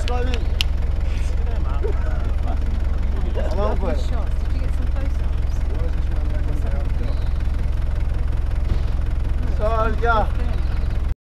Let's go, mate. I'm over it. Shots. Did you get some close-ups? So, yeah.